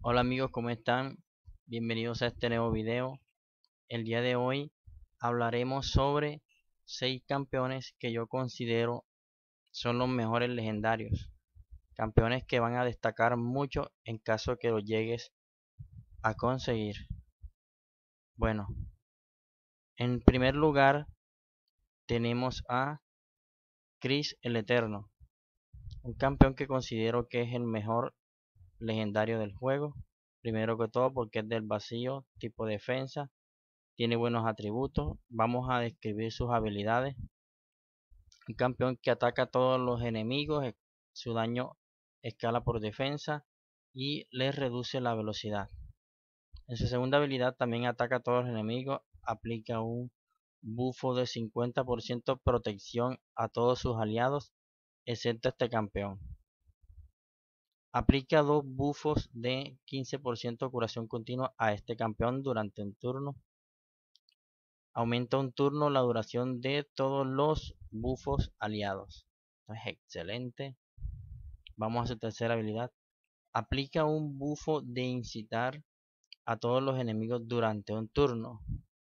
Hola amigos, ¿cómo están? Bienvenidos a este nuevo video. El día de hoy hablaremos sobre 6 campeones que yo considero son los mejores legendarios. Campeones que van a destacar mucho en caso que los llegues a conseguir. Bueno, en primer lugar tenemos a Chris el Eterno. Un campeón que considero que es el mejor legendario del juego. Primero que todo porque es del vacío, tipo defensa. Tiene buenos atributos. Vamos a describir sus habilidades. Un campeón que ataca a todos los enemigos. Su daño escala por defensa y les reduce la velocidad. En su segunda habilidad también ataca a todos los enemigos. Aplica un bufo de 50% protección a todos sus aliados, excepto este campeón. Aplica dos bufos de 15% curación continua a este campeón durante un turno. Aumenta un turno la duración de todos los bufos aliados. Esto es excelente. Vamos a su tercera habilidad. Aplica un bufo de incitar a todos los enemigos durante un turno.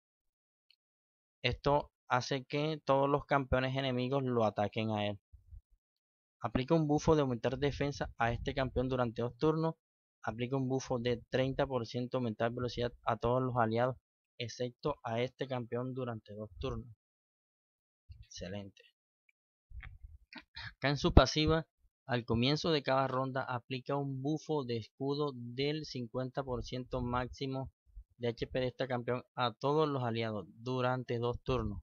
Esto hace que todos los campeones enemigos lo ataquen a él. Aplica un bufo de aumentar defensa a este campeón durante 2 turnos. Aplica un bufo de 30% aumentar velocidad a todos los aliados, excepto a este campeón durante 2 turnos. Excelente. Acá en su pasiva, al comienzo de cada ronda aplica un bufo de escudo del 50% máximo de HP de este campeón a todos los aliados durante 2 turnos.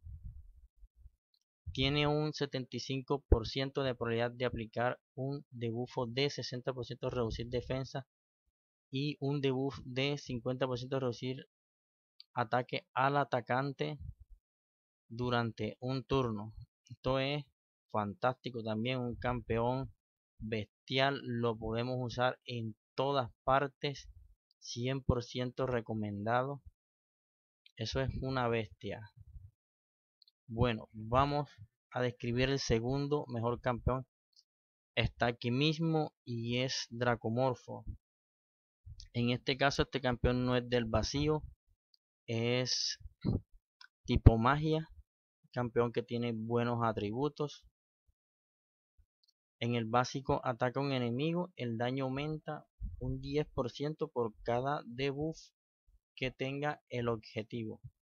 Tiene un 75% de probabilidad de aplicar un debuffo de 60% reducir defensa y un debuff de 50% reducir ataque al atacante durante un turno. Esto es fantástico también, un campeón bestial, lo podemos usar en todas partes, 100% recomendado. Eso es una bestia. Bueno, vamos a describir el segundo mejor campeón. Está aquí mismo y es Dracomorfo. En este caso este campeón no es del vacío, es tipo magia, campeón que tiene buenos atributos. En el básico ataca a un enemigo, el daño aumenta un 10% por cada debuff que tenga el objetivo.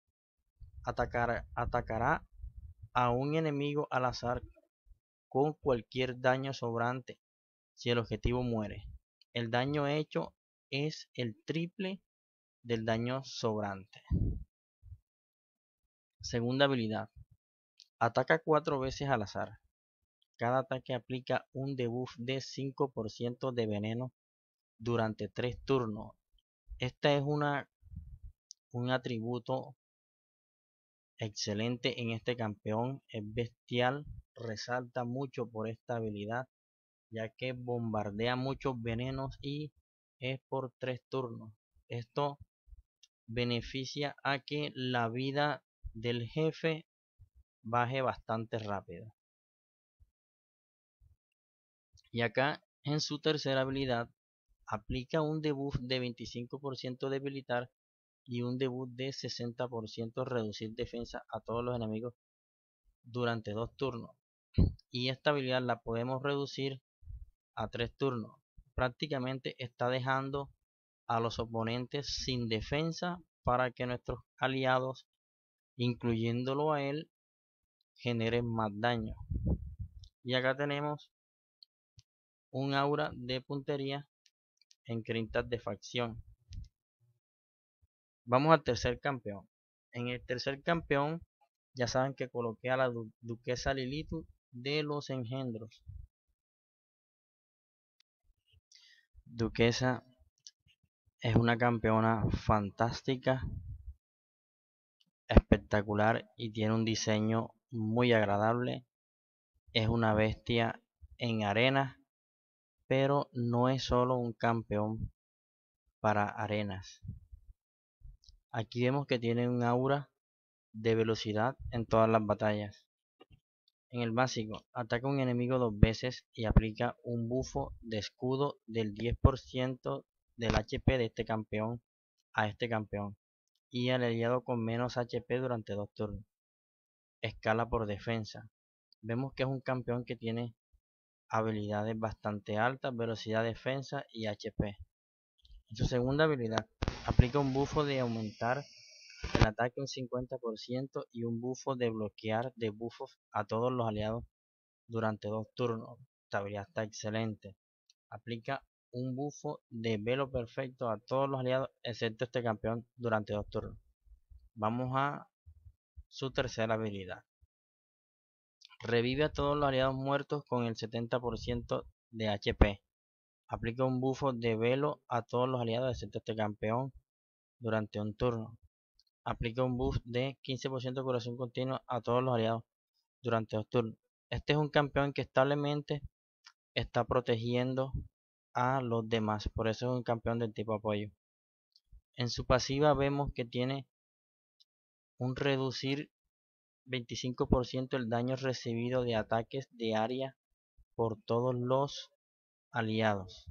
Atacará a un enemigo al azar con cualquier daño sobrante si el objetivo muere. El daño hecho es el triple del daño sobrante. Segunda habilidad. Ataca 4 veces al azar. Cada ataque aplica un debuff de 5% de veneno durante 3 turnos. Esta es un atributo excelente en este campeón. Es bestial. Resalta mucho por esta habilidad, ya que bombardea muchos venenos y es por 3 turnos. Esto beneficia a que la vida del jefe baje bastante rápido. Y acá en su tercera habilidad aplica un debuff de 25% debilitar y un debuff de 60% reducir defensa a todos los enemigos durante 2 turnos. Y esta habilidad la podemos reducir a 3 turnos. Prácticamente está dejando a los oponentes sin defensa para que nuestros aliados, incluyéndolo a él, generen más daño. Y acá tenemos un aura de puntería en crintas de facción. Vamos al tercer campeón. En el tercer campeón ya saben que coloqué a la duquesa Lilith de los engendros. Duquesa es una campeona fantástica, espectacular y tiene un diseño muy agradable. Es una bestia en arena, pero no es solo un campeón para arenas. Aquí vemos que tiene un aura de velocidad en todas las batallas. En el básico, ataca a un enemigo 2 veces y aplica un bufo de escudo del 10% del HP de este campeón a este campeón y al aliado con menos HP durante 2 turnos. Escala por defensa. Vemos que es un campeón que tiene habilidades bastante altas, velocidad, defensa y HP. En su segunda habilidad, aplica un bufo de aumentar el ataque un 50% y un bufo de bloquear de buffos a todos los aliados durante 2 turnos. Esta habilidad está excelente. Aplica un bufo de velo perfecto a todos los aliados excepto este campeón durante 2 turnos. Vamos a su tercera habilidad. Revive a todos los aliados muertos con el 70% de HP. Aplica un bufo de velo a todos los aliados excepto este campeón durante un turno. Aplica un buff de 15% de curación continua a todos los aliados durante 2 turnos. Este es un campeón que establemente está protegiendo a los demás, por eso es un campeón del tipo apoyo. En su pasiva vemos que tiene un reducir 25% el daño recibido de ataques de área por todos los aliados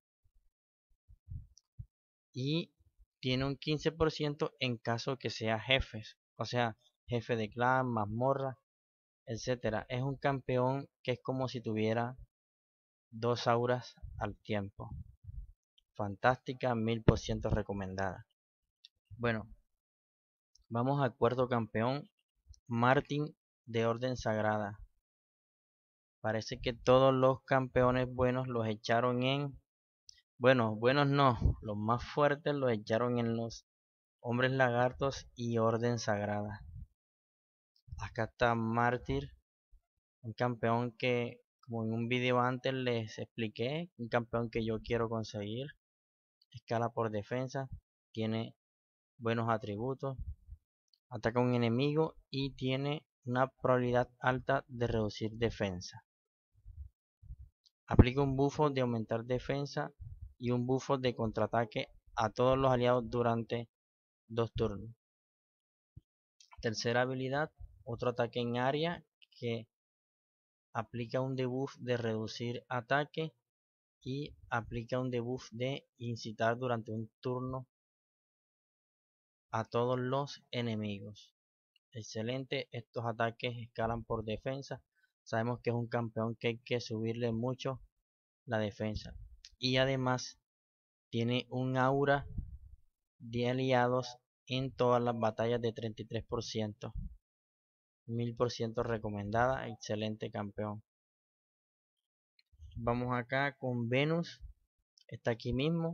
y tiene un 15% en caso que sea jefes, o sea, jefe de clan, mazmorra, etcétera. Es un campeón que es como si tuviera 2 auras al tiempo. Fantástica, 1000% recomendada. Bueno, vamos al cuarto campeón, Martín de Orden Sagrada. Parece que todos los campeones buenos los echaron en... Bueno, buenos no, los más fuertes los echaron en los Hombres Lagartos y Orden Sagrada. Acá está Mártir, un campeón que, como en un video antes les expliqué, un campeón que yo quiero conseguir. Escala por defensa, tiene buenos atributos, ataca a un enemigo y tiene una probabilidad alta de reducir defensa. Aplica un bufo de aumentar defensa y un bufo de contraataque a todos los aliados durante 2 turnos. Tercera habilidad, otro ataque en área que aplica un debuff de reducir ataque y aplica un debuff de incitar durante un turno a todos los enemigos. Excelente, estos ataques escalan por defensa. Sabemos que es un campeón que hay que subirle mucho la defensa. Y además tiene un aura de aliados en todas las batallas de 33%. 1000% recomendada, excelente campeón. Vamos acá con Venus, está aquí mismo,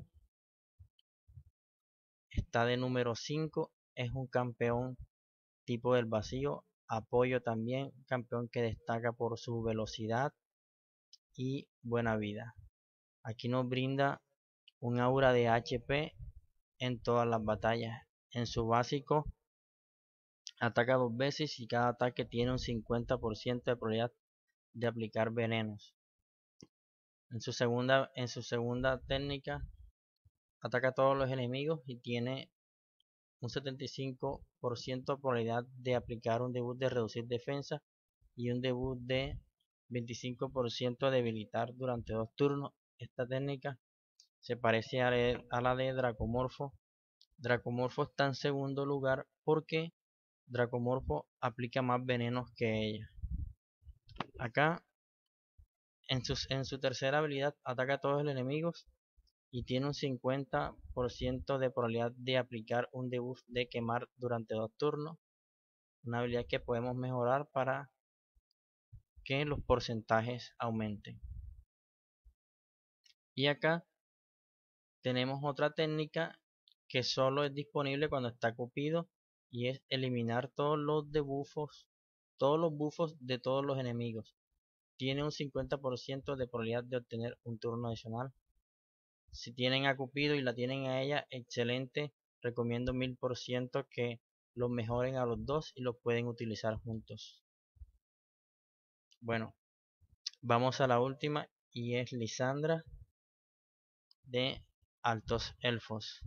está de número 5, es un campeón tipo del vacío, apoyo también, campeón que destaca por su velocidad y buena vida. Aquí nos brinda un aura de HP en todas las batallas. En su básico ataca 2 veces y cada ataque tiene un 50% de probabilidad de aplicar venenos. En su segunda técnica ataca a todos los enemigos y tiene un 75% de probabilidad de aplicar un debut de reducir defensa y un debut de 25% de debilitar durante 2 turnos. Esta técnica se parece a la de Dracomorfo. Dracomorfo está en segundo lugar porque Dracomorfo aplica más venenos que ella. Acá en su tercera habilidad ataca a todos los enemigos y tiene un 50% de probabilidad de aplicar un debuff de quemar durante 2 turnos. Una habilidad que podemos mejorar para que los porcentajes aumenten. Y acá tenemos otra técnica que solo es disponible cuando está Cupido y es eliminar todos los debuffos, todos los buffos de todos los enemigos. Tiene un 50% de probabilidad de obtener un turno adicional. Si tienen a Cupido y la tienen a ella, excelente. Recomiendo 1000% que los mejoren a los dos y los pueden utilizar juntos. Bueno, vamos a la última y es Lisandra de Altos Elfos.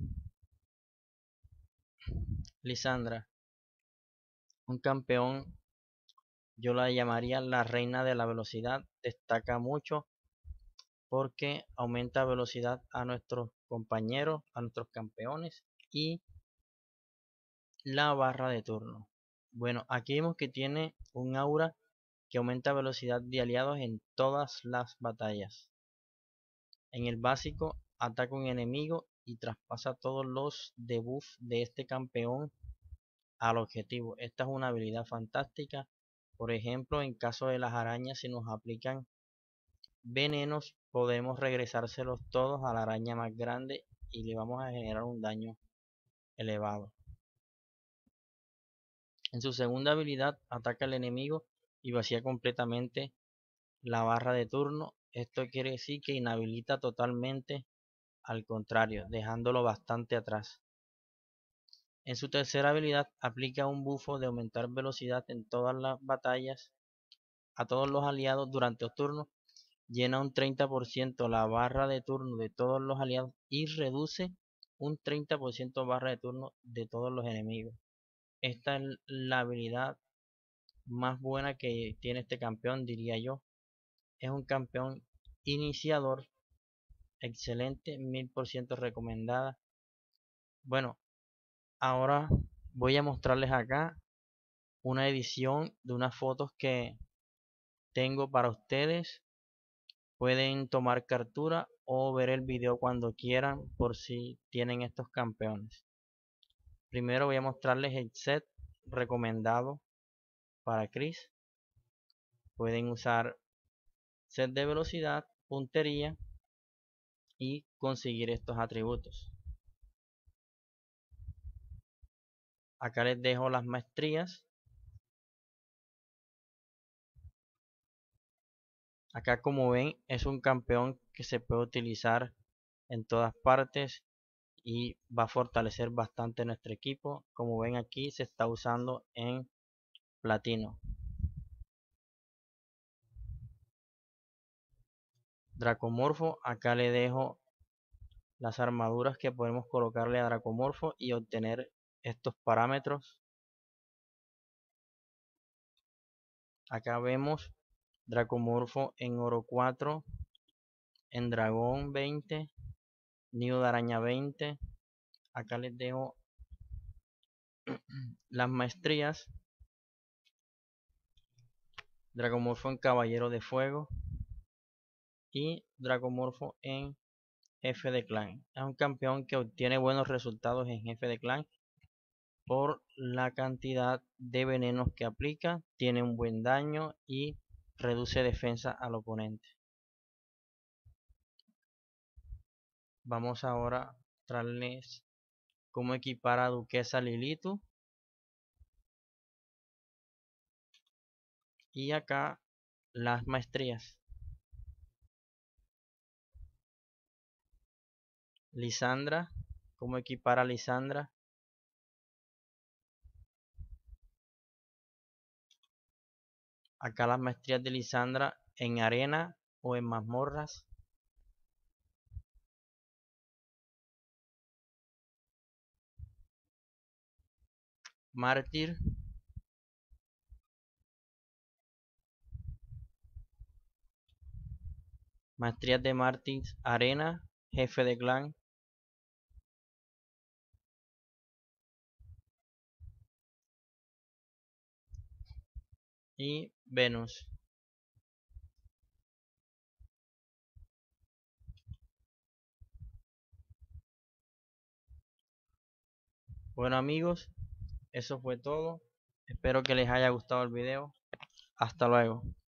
Lisandra, un campeón, yo la llamaría la reina de la velocidad, destaca mucho porque aumenta velocidad a nuestros compañeros, a nuestros campeones y la barra de turno. Bueno, aquí vemos que tiene un aura que aumenta velocidad de aliados en todas las batallas. En el básico, ataca un enemigo y traspasa todos los debuffs de este campeón al objetivo. Esta es una habilidad fantástica. Por ejemplo, en caso de las arañas, si nos aplican venenos, podemos regresárselos todos a la araña más grande y le vamos a generar un daño elevado. En su segunda habilidad, ataca al enemigo y vacía completamente la barra de turno. Esto quiere decir que inhabilita totalmente al contrario, dejándolo bastante atrás. En su tercera habilidad, aplica un bufo de aumentar velocidad en todas las batallas a todos los aliados durante los turnos. Llena un 30% la barra de turno de todos los aliados y reduce un 30% barra de turno de todos los enemigos. Esta es la habilidad más buena que tiene este campeón, diría yo. Es un campeón iniciador, excelente, 1000% recomendada. Bueno, ahora voy a mostrarles acá una edición de unas fotos que tengo para ustedes. Pueden tomar captura o ver el video cuando quieran por si tienen estos campeones. Primero voy a mostrarles el set recomendado para Chris. Pueden usar set de velocidad, puntería y conseguir estos atributos. Acá les dejo las maestrías. Acá, como ven, es un campeón que se puede utilizar en todas partes y va a fortalecer bastante nuestro equipo. Como ven, aquí se está usando en platino. Dracomorfo, acá le dejo las armaduras que podemos colocarle a Dracomorfo y obtener estos parámetros. Acá vemos Dracomorfo en oro 4, en dragón 20, nido de araña 20. Acá les dejo las maestrías. Dracomorfo en caballero de fuego y Dracomorfo en jefe de clan. Es un campeón que obtiene buenos resultados en jefe de clan por la cantidad de venenos que aplica, tiene un buen daño y reduce defensa al oponente. Vamos ahora a mostrarles cómo equipar a Duquesa Lilitu. Y acá las maestrías. Lisandra, cómo equipar a Lisandra. Acá las maestrías de Lisandra en arena o en mazmorras. Mártir. Maestrías de Mártir, arena, jefe de clan. Y Venus. Bueno, amigos, eso fue todo. Espero que les haya gustado el video. Hasta luego.